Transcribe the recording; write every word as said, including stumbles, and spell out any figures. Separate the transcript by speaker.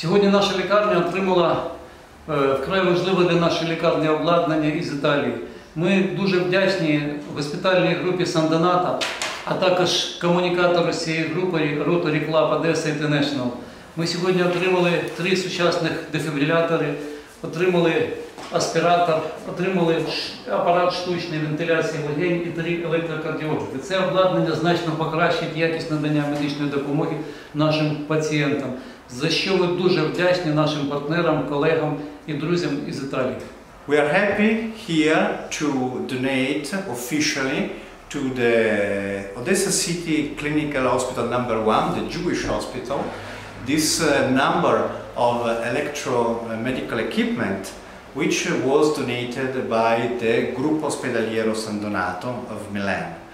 Speaker 1: Сьогодні наша лікарня отримала вкрай важливе для нашої лікарні обладнання із Італії. Ми дуже вдячні госпітальній групі Сан Доната, а також комунікатору з цієї групи Rotary Club Odessa International. Ми сьогодні отримали три сучасних дефібрилятори, отримали аспіратор, отримали апарат штучної вентиляції легень і три електрокардіографи. Це обладнання значно покращить якість надання медичної допомоги нашим пацієнтам, за що ми дуже вдячні нашим партнерам, колегам і друзям із Італії.
Speaker 2: We are happy here to donate officially to the Odessa City Clinical Hospital number one, the Jewish hospital, this uh, number of electromedical equipment which was donated by the Gruppo Ospedaliero San Donato of Milan.